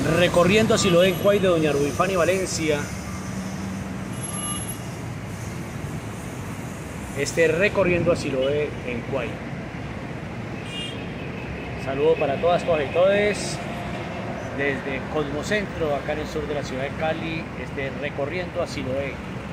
Recorriendo Siloé en Cuay de doña Rubifani Valencia. Recorriendo a Siloé en Cuay. Saludo para todas y todos desde Cosmocentro, acá en el sur de la ciudad de Cali, recorriendo a Siloé.